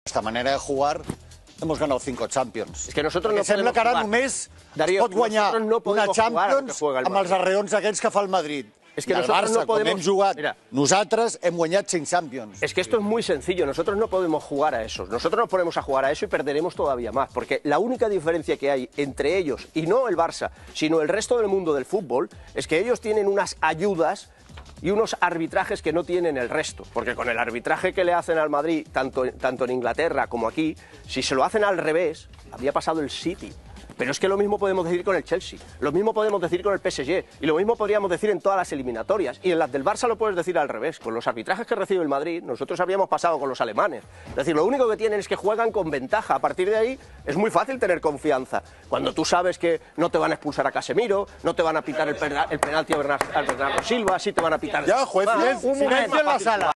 esta manera de jugar hemos ganado 5 Champions. És que nosotros no sembla que ara jugar. només Darío, pot guanyar no una Champions juega el amb els arreons aquells que fa el Madrid. Es que I el nosotros Barça, no podemos... com hem jugat, Mira, nosaltres hem guanyat 5 Champions. es que esto es muy sencillo, nosotros no podemos jugar a eso. Nosotros nos ponemos a jugar a eso y perderemos todavía más, porque la única diferencia que hay entre ellos, y no el Barça, sino el resto del mundo del fútbol, es que ellos tienen unas ayudas y unos arbitrajes que no tienen el resto. Porque con el arbitraje que le hacen al Madrid, tanto en Inglaterra como aquí, si se lo hacen al revés, había pasado el City. Pero es que lo mismo podemos decir con el Chelsea, lo mismo podemos decir con el PSG, y lo mismo podríamos decir en todas las eliminatorias. Y en las del Barça lo puedes decir al revés. Con los arbitrajes que recibe el Madrid, nosotros habíamos pasado con los alemanes. Es decir, lo único que tienen es que juegan con ventaja. A partir de ahí es muy fácil tener confianza. Cuando tú sabes que no te van a expulsar a Casemiro, no te van a pitar el penalti a Bernardo Silva, sí te van a pitar... Ya, juez, Un momento en la sala.